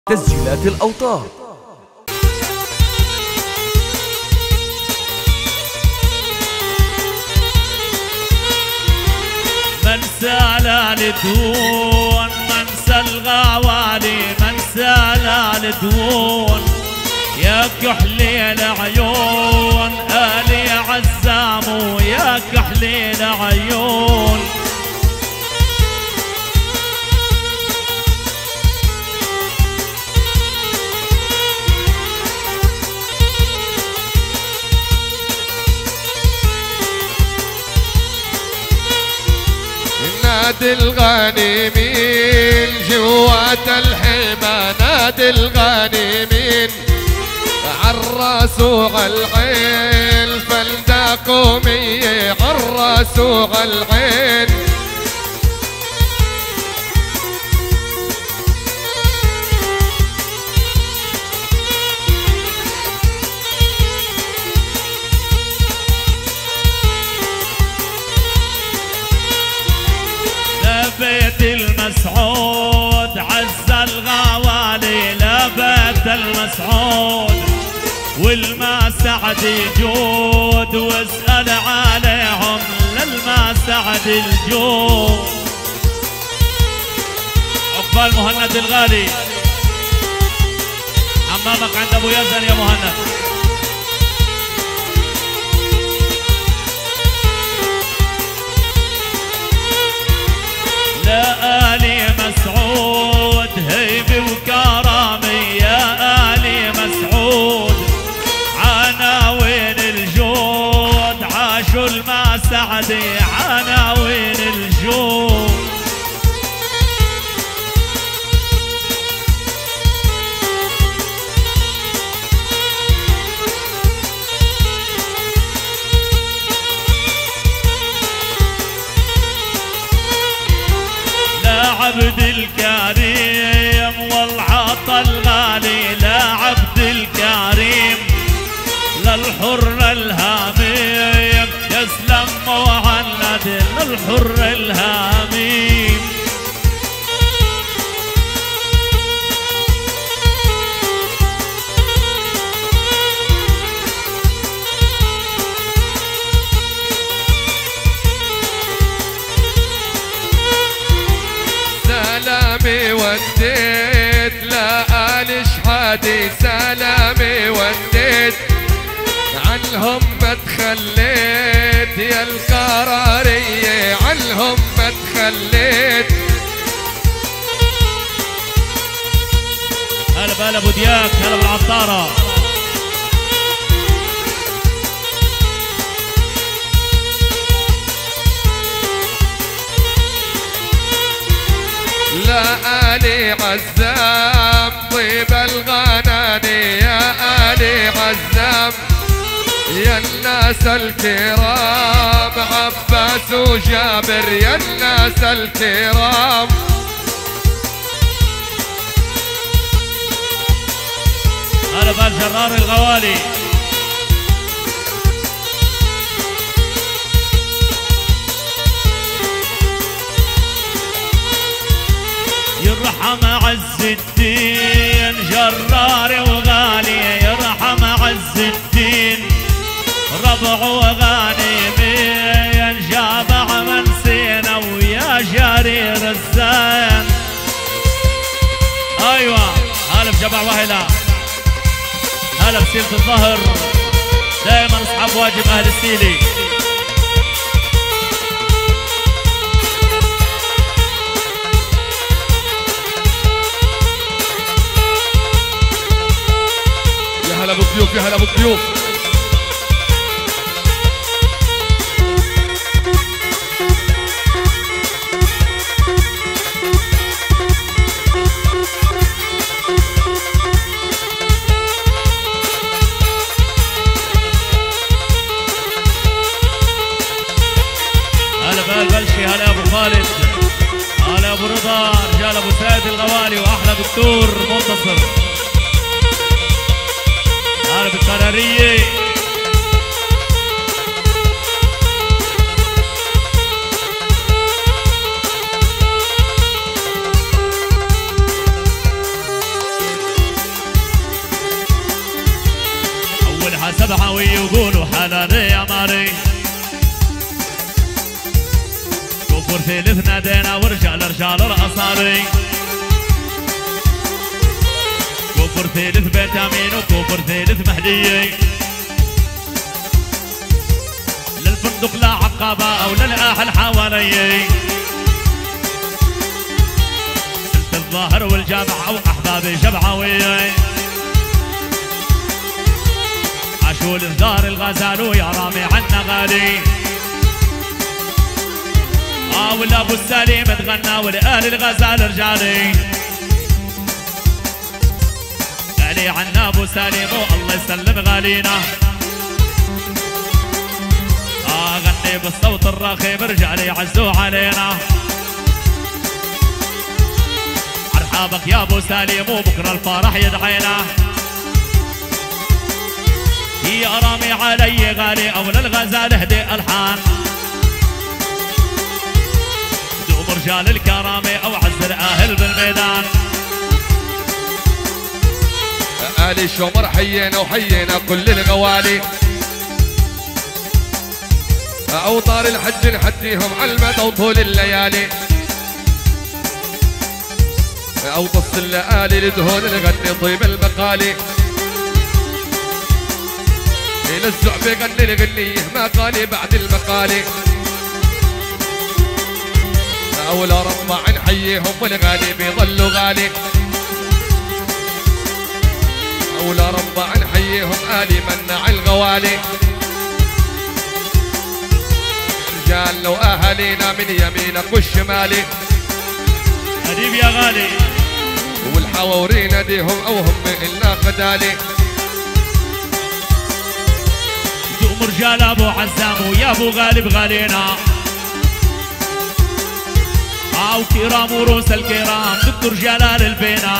تسجيلات الأوتار. منسى الدون منسى الغوالي منسى الدون يا كحلي العيون آلي عزام يا كحلي العيون نادي الغانمين جوات الحمى نادي الغانمين عالراس وعالعين فلداقومية عالراس وعالعين لبيت المسعود عز الغوالي لبيت المسعود والما سعد يجود واسأل عليهم للما سعد الجود عقبال مهند الغالي حمامك عند ابو يزن يا مهند يا آلي مسعود هيبي وكرامي يا آلي مسعود عناوين الجود عاشوا الما سعدي عناوين الجود عبد الكريم والعطا الغالي لا عبد الكريم للحر الهاميم يسلم مهند للحر الهاميم سلامي وديت لا آل شحادي سلامي وديت عنهم ما تخليت يا القرارية عنهم ما تخليت هلا بهلا ابو دياك هلا بالعطارة لا آلي عزام طيب الغناني يا آلي عزام يا الناس الكرام عباس وجابر يا الناس الكرام هلا بالجرار الغوالي يرحم عز الدين جرار وغالي يرحم عز الدين ربع وغانمين جابع من سينا ويا جرير الزين ايوه هلا بجبع وهلا هلا بسيرة الظهر دائما اصحاب واجب اهل السيلي هلا بالضيوف يا هلا بالضيوف هلا بالبلشي هلا ابو خالد هلا ابو رضا رجال ابو سعيد الغوالي واحلى دكتور منتصر هلا بالقرارية الجبعوي يقولوا حلالي يا ماري. كفر ثالث نادينا ورجال رجال الأصاري. كفر ثالث بيت أمين وكفر ثالث مهديي. للفندق لا عقبة أو للأهل حوالي. سلت الظاهر والجامع أو أحبابي جبعوي. عاشوا لدار الغزال ويا رامي عنا غالي. ولا ابو السليم تغنى والآل الغزال رجالي. غالي عنا ابو سليم والله يسلم غالينا. غني بالصوت الرخيم رجالي عزوا علينا. ارحابك يا ابو سليم وبكره الفرح يدعينا. يا رامي علي غالي اولى الغزال اهدي الحان. دوم رجال الكرامه او عز الاهل بالميدان. آل شمر حيينا وحيينا كل الغوالي. أوطار الحج نحديهم على المدى وطول الليالي. أوطس الليالي لدهون نغني طيب المقالي. للزعب يغني الغنيه مقالي بعد المقالي. أولى ربع نحييهم والغالي بيظلوا غالي. أولى ربع نحييهم آلي منع الغوالي. رجال لو أهالينا من يمينك والشمالي. حبيب يا غالي. والحواورين نديهم أو هم إلا قدالي. دوم رجال أبو عزام ويا أبو غالب غالينا. وكرام وروس الكرام دكتور جلال البينا.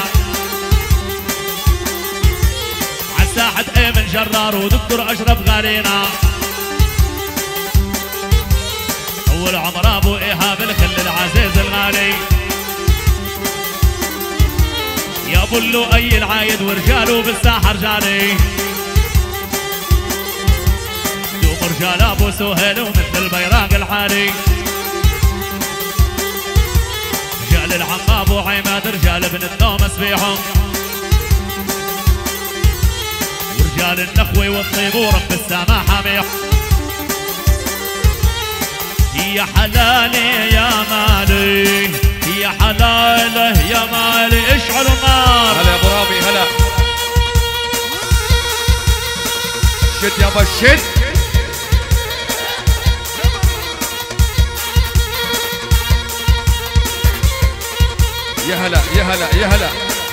عالساحة ايمن جرار ودكتور اشرف غالينا. اول عمر ابو ايهاب الخل العزيز الغالي. يا ابو اللؤي العايد ورجاله بالساحة رجالي. دوم رجال ابو سهيل ومثل البيراق العالي. رجال العقاب وعماد رجال ابن النوم سبيحهم. ورجال النخوي والطيب ورب السما حاميح. يا حلالي يا مالي يا حلاله يا مالي اشعل النار. هلا يا ابو رامي هلا. شد يابا شد. يا هلا يا هلا يا هلا.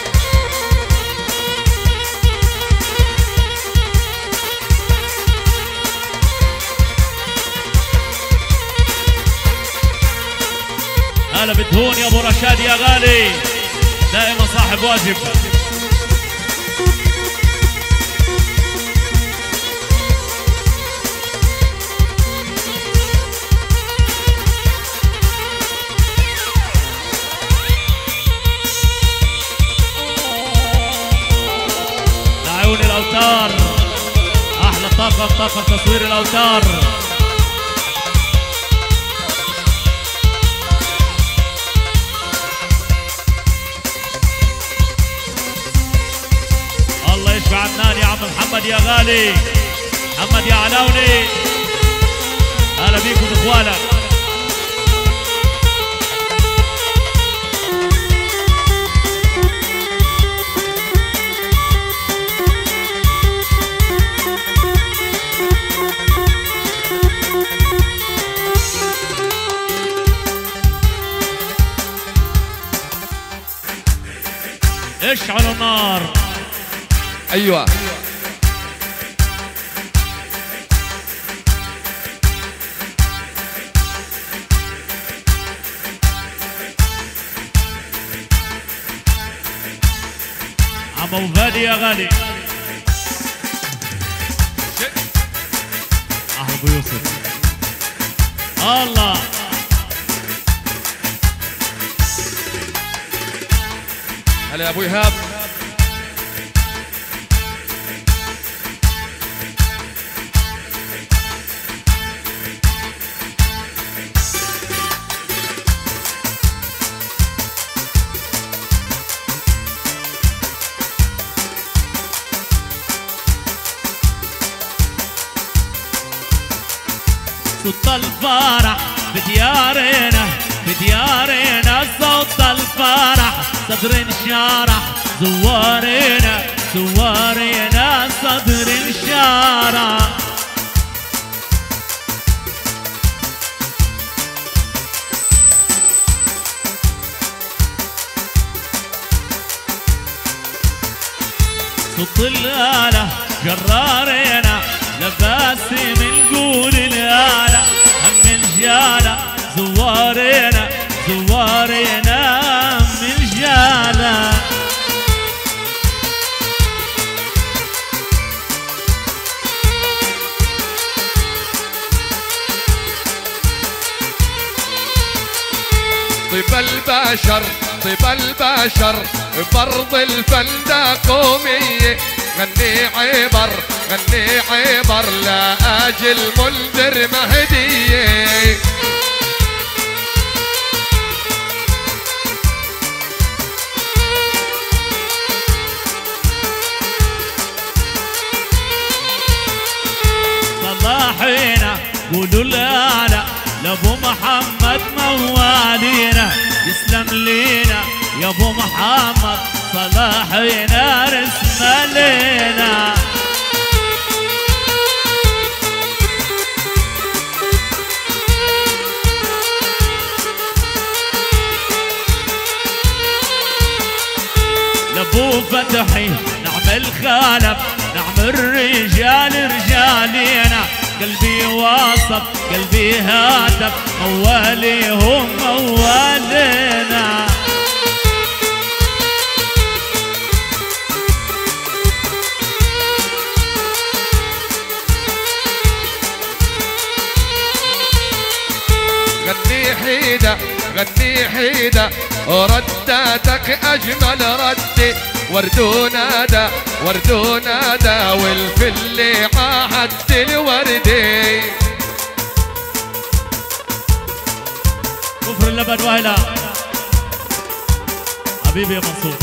هلا بتهون يا ابو رشاد يا غالي. دائما صاحب واجب. لعيون الاوتار احلى طاقم تصوير الاوتار. الله يشفع عدنان يا عم محمد يا غالي. محمد يا علاوني هلا بيكم اخوانا. اشعلوا النار. ايوه عم ابو فادي يا غالي. اهلا ابو يوسف. الله هلا يا ابو ايهاب. صوت الفرح بديارنا بديارنا صوت الفرح صدر انشرح زوارنا زوارنا صدر انشرح صوت الآلة جرارنا لباسم نقول الآلة هم الجالة زوارنا زوارنا هم الجالة طيب البشر طيب البشر فرض الفن قومية غني عبر غني عبر لأجل منذر مهدية صلاحينا قولوا لا لا لابو محمد موالينا يسلم لينا يا ابو محمد صلاحينا رسم لينا لابو فتحي نعمل خالف نعمل رجال رجالينا قلبي واصف قلبي هاتف مواليهم موالينا غني حيدة غني حيدة رداتك أجمل ردي وردو نادى وردو نادى والفل عهدت الوردي كفر اللبن وهلا حبيبي يا منصور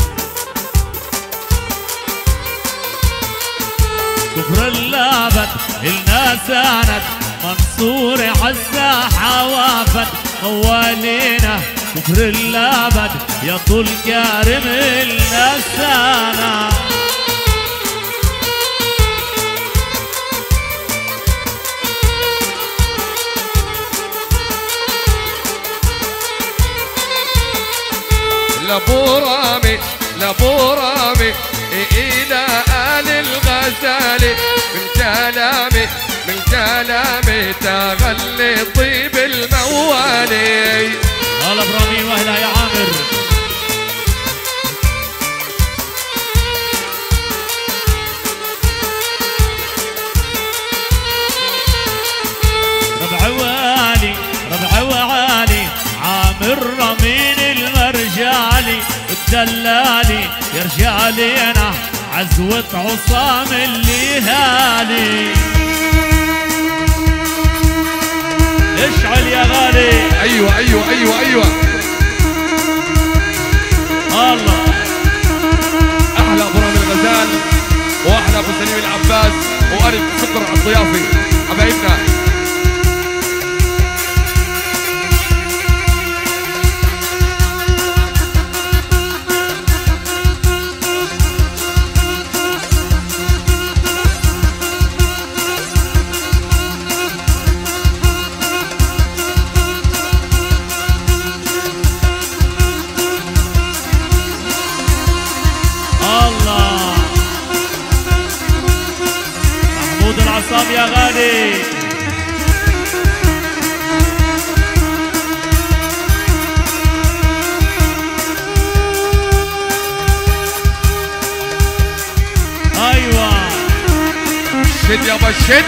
كفر اللبن الناس ساند منصور حساحة وافد موالينا كفر اللبن يا طول كارم النسانة لابو رامي لابو رامي إلى آل الغزالي من كلامي من كلامي تغلي طيب الموالي هلا برامي واهلا يا عامر ربع والي ربع وعالي عامر رمين المرجالي الدلالي يرجع لينا عزوة عصام اللي هالي اشعل يا غالي ايوه ايوه ايوه ايوه الله احلى ابو رامي الغزال واحلى ابو سليم العباس والف شكر على الضيافه حبايبنا العصام يا غالي ايوه شد يابا شد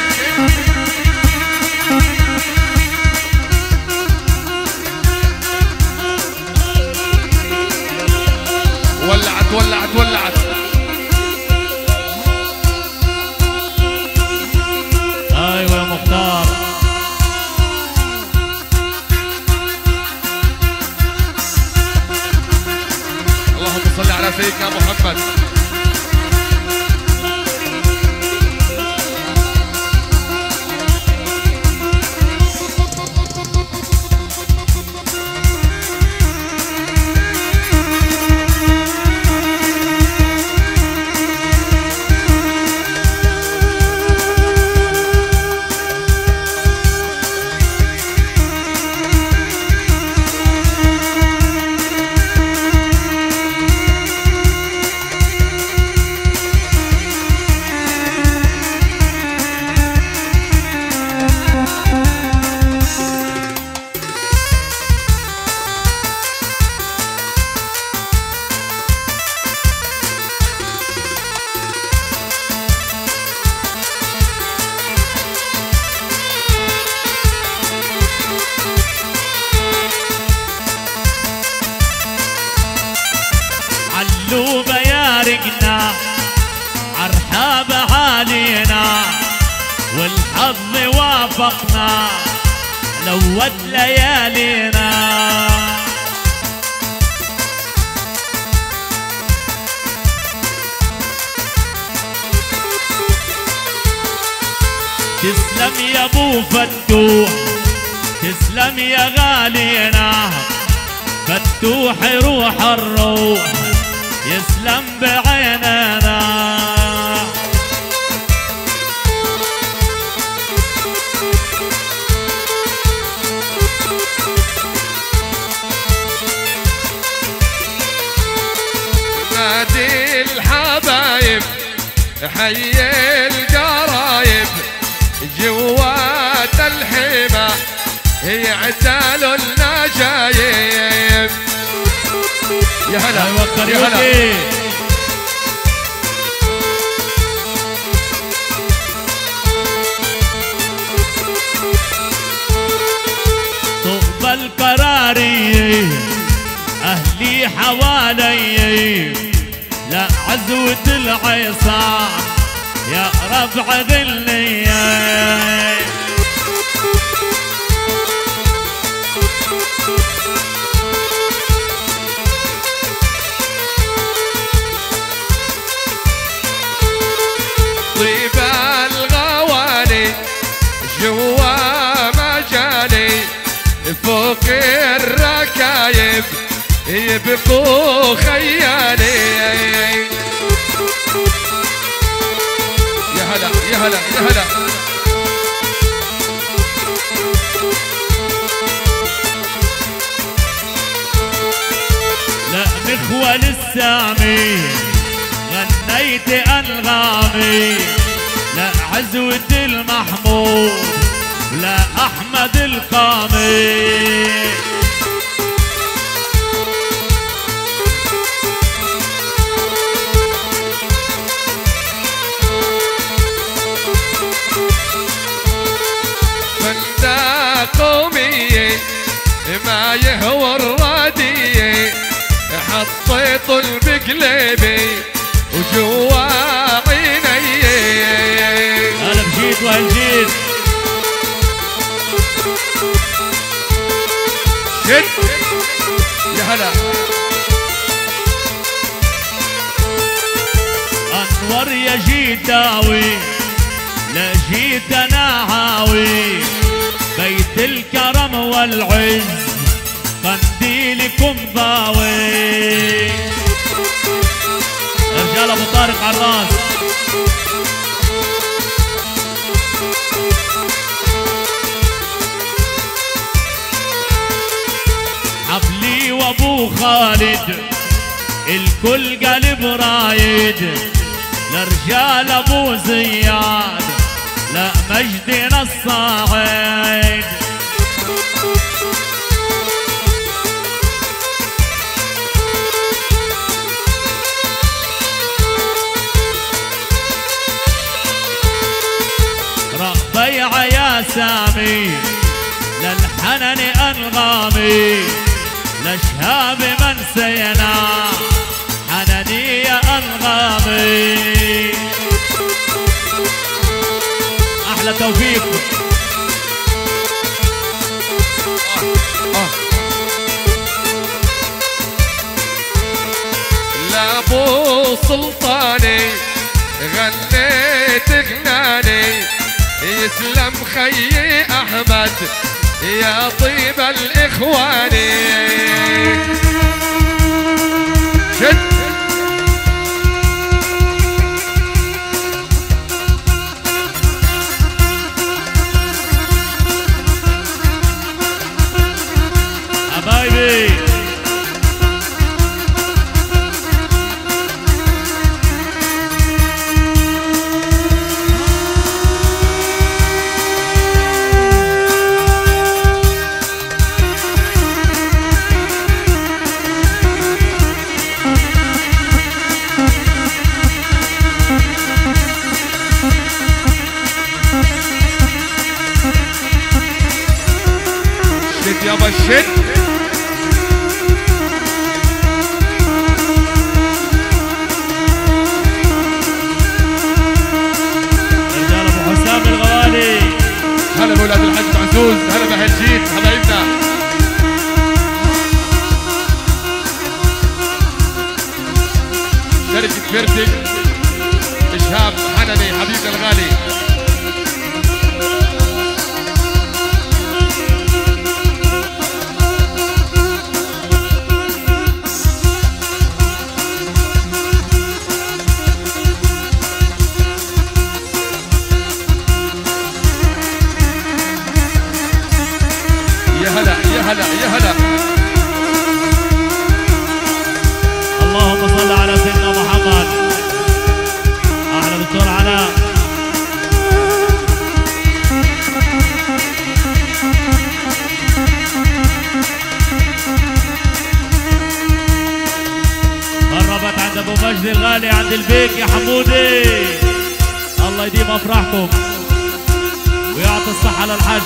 ولعت ولعت ولعت ايوه يا مختار اللهم صل على سيدنا محمد فارقنا عرحاب علينا والحظ وافقنا لوت ليالينا. تسلم يا ابو فتوح تسلم يا غالينا فتوح روح الروح يسلم بعيننا. نادي الحبايب حي القرايب جوات الحمى يعتالوا النجايب. يا هلا يا هلا طب القراري أهلي حوالي لا عزوة العصام يا ربع ذلي. طيب الغوالي جوا مجالي فوق الركايب يبقوا خيالي. يا هلا يا هلا يا هلا لا مخوى للسامي غنيت أنغامي لا عزوة المحمود لا أحمد القامي. قومي ما يهوى الرادية حطيت بقلبي وجوا عيني. هلا بجيت وهالجيت شد يا هلا انور يا جيتاوي لا جيت انا هاوي بيت الكرم والعز قنديلكم ضاوي. رجال ابو طارق عراس حفلي وابو خالد الكل قلب رايد لرجال ابو زياد لا مجدنا الصاعد. ربيع يا سامي للحنن انغامي لشهاب من سينا حنني يا انغامي. احلى توفيق. لابو سلطاني غنيت غناني يسلم خيي احمد يا طيب الاخواني. شد حبايبي شد يابا شد. شهاب حنني حبيبنا الغالي. يا هلا يا هلا يا هلا. اللهم صل على سيدنا محمد. احلى دكتور علاء. قربت عند ابو مجد الغالي عند البيك يا حمودي. الله يديم افراحكم ويعطي الصحه للحج.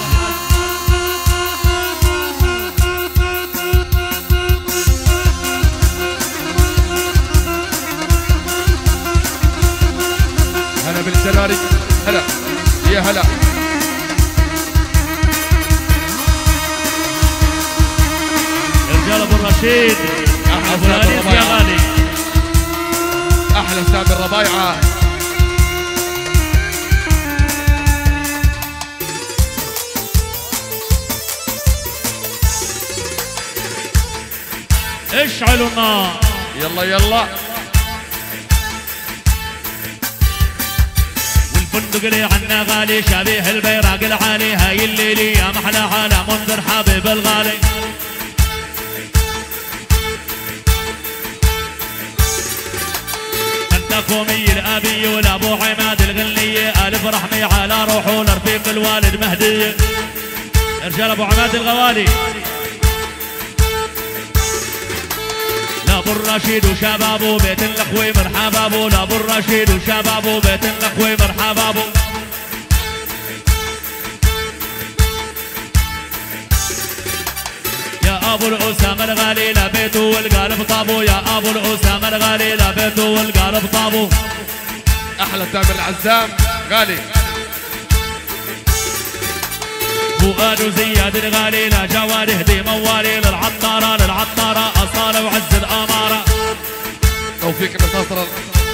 هلا بالجراري. هلا يا هلا. رجال ابو الرشيد ابو الانيس يا غالي. احلى سامي الربايعه. اشعلوا النار. يلا يلا. والفندق اللي عنا غالي شبيه البيراق العالي. هاي الليلي يا محلى حالة منذر حبيب الغالي. انت كومي الابي والابو عماد الغنية. الف رحمي على روحه لرفيق الوالد مهدي. رجال ابو عماد الغوالي. لابو الرشيد وشبابه بيت الاخوي مرحبا بو. لابو الرشيد وشبابه بيت الاخوي مرحبا بو. يا ابو الاسامه الغالي لبيته والقلب طابو. يا ابو الاسامه الغالي لبيته والقلب طابو. احلى تامر العزام غالي. فؤاد وزياد الغالي لا جواد هدي موالي. للعطاره للعطاره اصاله وعز الاماره. توفيق النصاصر.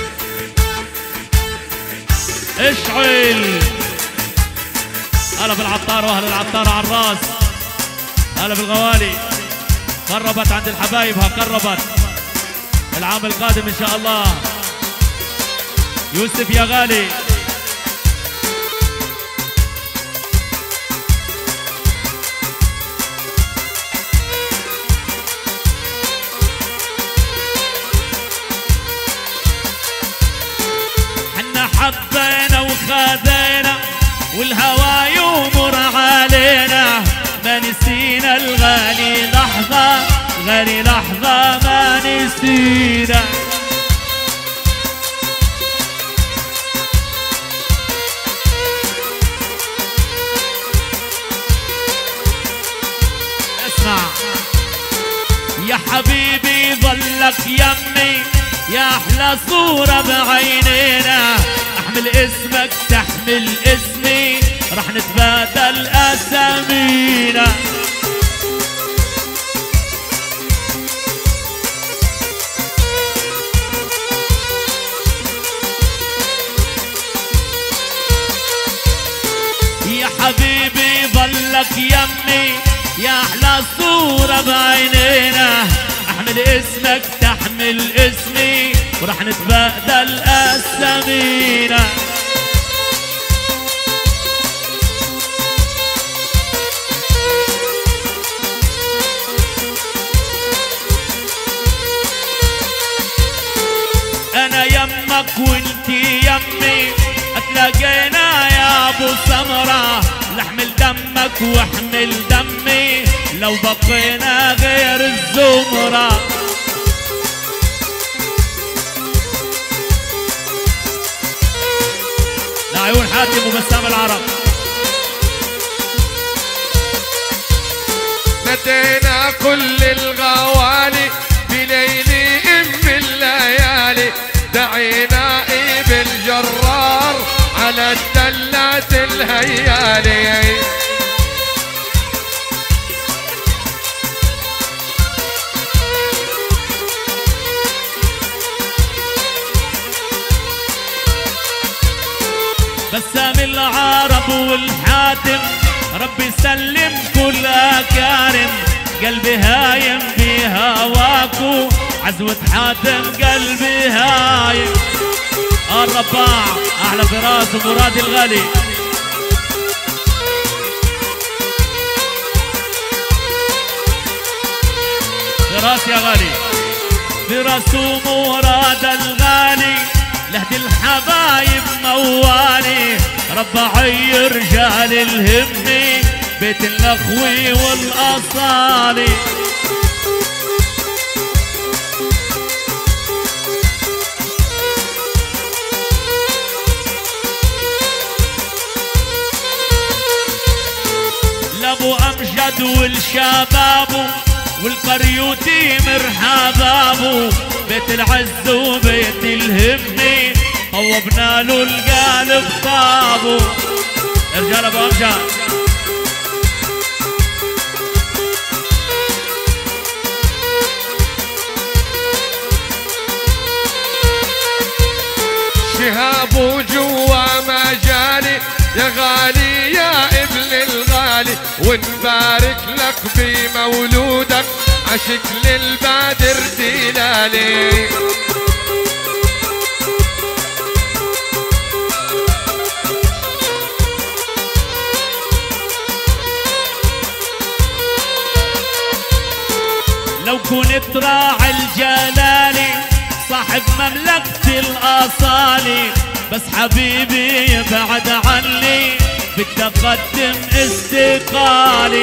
اشعل. هلا بالعطار واهل العطار على الراس. هلا بالغوالي. قربت عند الحبايبها قربت. العام القادم ان شاء الله. يوسف يا غالي. حبينا وخذينا والهوى يمر علينا. ما نسينا الغالي لحظة. غالي لحظة ما نسينا. اسمع يا حبيبي ظلك يمي. يا احلى صورة بعينينا. احمل اسمك تحمل اسمي. رح نتبادل اسامينا. يا حبيبي ظلك يمي. يا احلى صورة بعينينا. احمل اسمك تحمل اسمي. ورح نتبادل اسامينا. انا يمك وانتي يمي. اتلاقينا يا ابو سمرة. لحمل دمك واحمل دمي. لو بقينا غير الزمرة. لعيون حاتم وبسام العرب. نادينا كل الغوالي بليلي ام الليالي. دعينا بالجرار على الدلات الهيالي. بسام العرب والحاتم ربي يسلم كل أكارم قلبي هايم بهواكو عزوة حاتم قلبي هايم الرباع أحلى فراس ومراد الغالي فراس يا غالي فراس ومراد الغالي لهدي الحبايب موالي ربعي رجال الهمي بيت الأخوي والأصالي لابو أمجد والشبابو والقريوتي مرحبابو بيت العز وبيت الهمي طوبنا له القالب طابو رجال ابو امجد شهاب وجوا مجالي يا غالي يا ابن الغالي ونبارك لك بمولودك عشق للبادر دلالي لو كنت راعي الجلالي صاحب مملكة الأصالي بس حبيبي يبعد عني بدي أقدم استقالي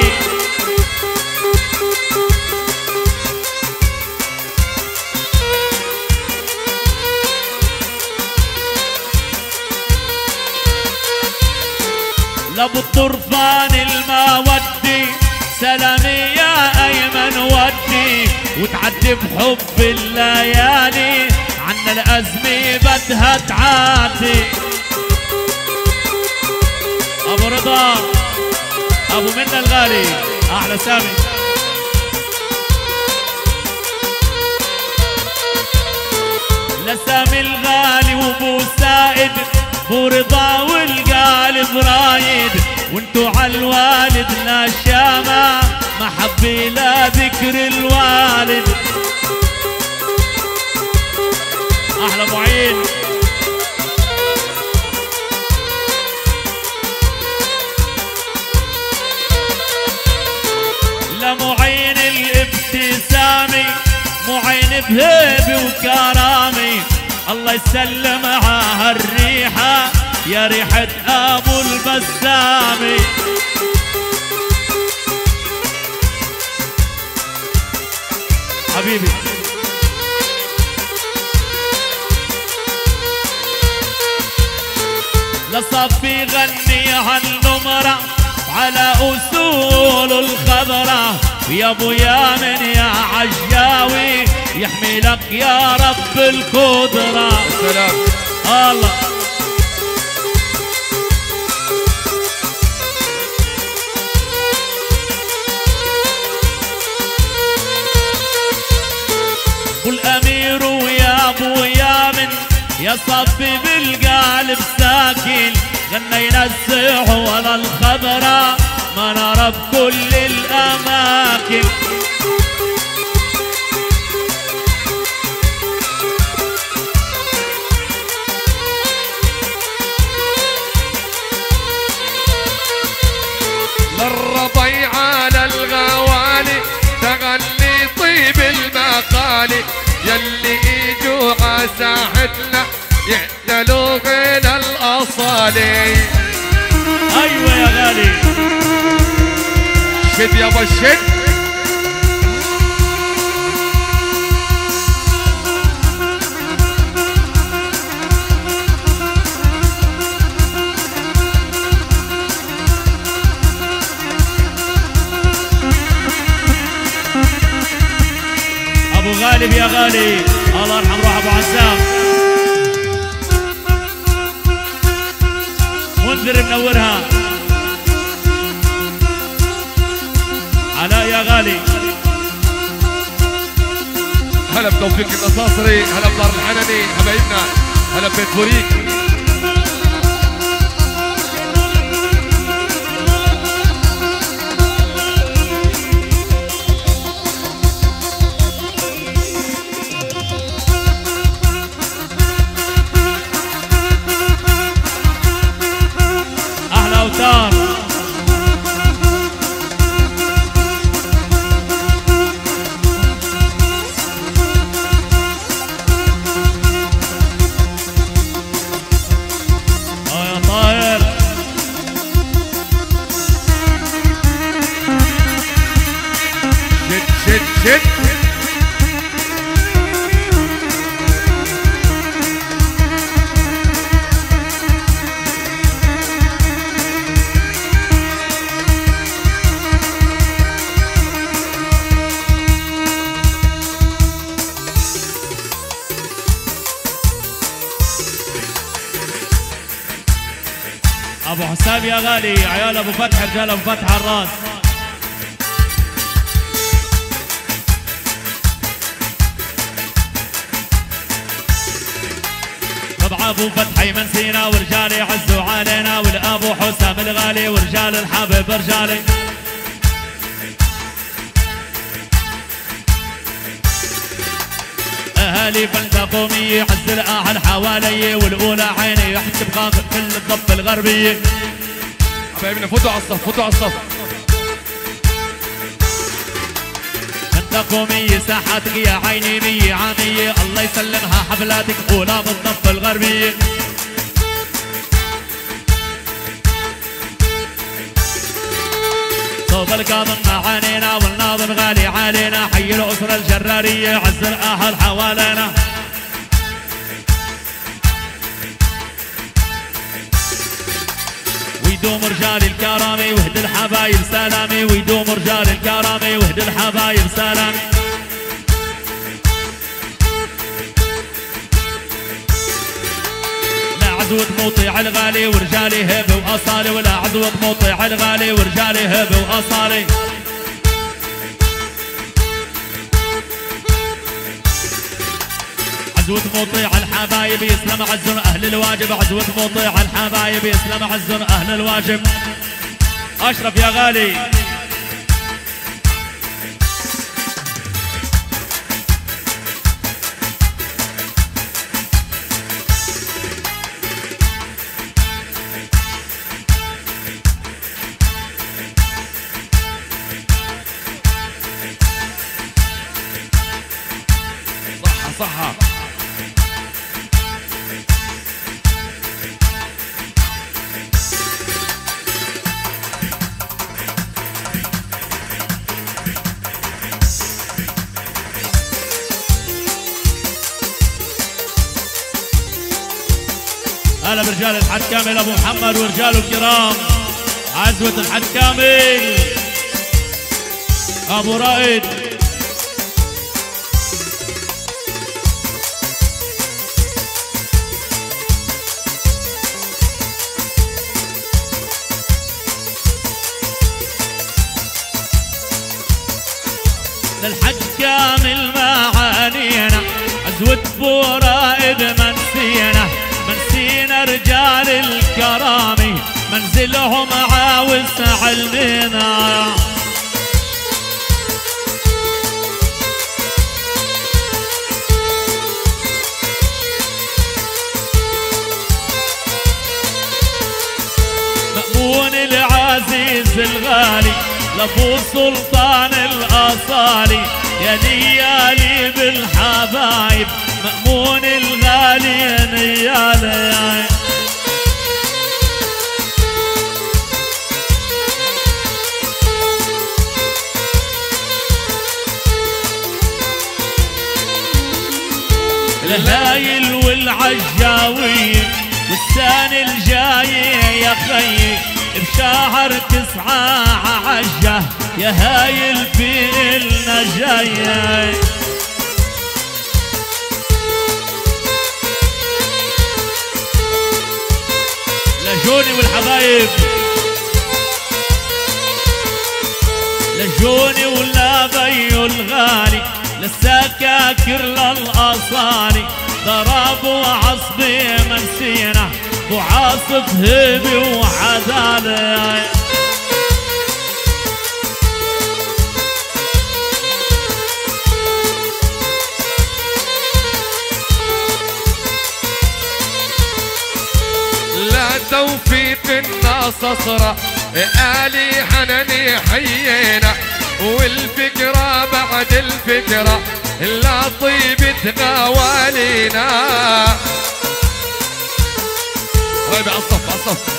لابو الطرفان المودي سلامي يا أيمن ودي وتعدي بحب الليالي عنا الأزمة بدها تعدي أبو رضا أبو منا الغالي أحلى سامي لسامي الغالي وابو سائد بو رضا والقالب رايد وانتو عالوالد لا شامة محبي لا ذكر الوالد احلى معين لمعين الابتسامي معين بهيبي وكرامي الله يسلم معاها الريحة يا ريحة أبو البسامي حبيبي لصفي غني هالنمرة على أصول الخضرة يا ابو يامن يا عجاوي يحمي لك يا رب القدرة السلام الله والامير ويا ابو يامن يا صفي بالقالب ساكن غنينا السيح ولا الخضرة ما نرى بكل الاماكن للربيع على الغوالي تغني طيب المقالي يلي اجوا عساحتنا يعتلوا غين الاصالي ايوه يا غالي شد يا ابو الشد ابو غالب يا غالي الله يرحم روح ابو عسام منذر منورها علاء يا غالي هلا بتوفيق النصاصري هلا بدار الحنني حبايبنا هلا ببيت بوريك شد ابو حسام يا غالي، عيال ابو فتح، رجال ابو فتح على الراس. طبع ابو فتح من سينا ورجالي عزوا علينا، والابو حسام الغالي ورجال الحبيب رجالي. اهالي بلدة قومية عز الاهل حوالي، والاولى عيني يحكي بغاقب كل الضفة الغربية. حبايبنا فوتوا على الصف، فوتوا على الصف. بلدة قومية ساحاتك يا عيني مية عامية، الله يسلمها حفلاتك اولى بالضفة الغربية. صوب القاضم معانينا والناظم غالي علينا، حي الأسرة الجرارية عز الأهل حوالينا. ويدوم رجال الكرامي وهد الحبايب سلامي، ويدوم رجال الكرامي وهد الحبايب سلامي. عزوة مطيع الغالي ورجالي هبه واصالي، ولا عزوة مطيع الغالي ورجالي هبه واصالي. عزوة مطيع الحبايب يسلم عزم اهل الواجب، عزوة مطيع الحبايب يسلم عزم اهل الواجب. اشرف يا غالي. صحة هلا برجال الحد كامل ابو محمد ورجاله الكرام. عزوة الحد كامل ابو رائد. للحج كامل معانينا، عزوة ابو رائد منسينا، منسينا رجال الكرامي، منزلهم عاوز علمنا. مأمون العزيز الغالي لابو سلطان الاصالي، يا نيالي بالحبايب مأمون الغالي يا نيالي. الهايل والعجاوية والثاني الجاي يا خيي، بشهر 9 عجة يا هايل في إلنا جاي. لجوني والحبايب، لجوني ولا بيو الغالي، للسكاكر للأصالي، ضرب وعصبي منسينا، وعاصف هبي وعدالة. لا توفيق الناس أسرى، آلي حنني حيينا، والفكرة بعد الفكرة لا طيبة غوالينا. طيب على الصف، على الصف.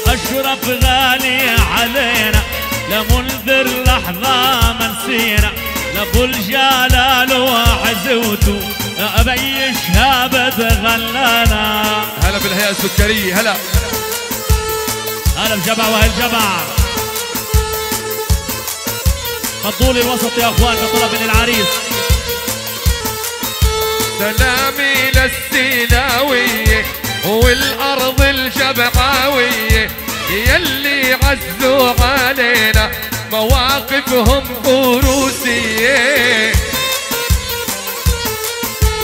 الشرف غالي علينا لمنذر لحظة ما نسينا لابو الجلال وعزوته ابي شهاب تغلانا. هلا بالهيئة السكرية هلا هلا بجمع واهل جمع. خطوا لي الوسط يا اخوان بطلب من العريس. سلامي للسيناوية والأرض الجبعاوية يلي عزوا علينا مواقفهم فروسية.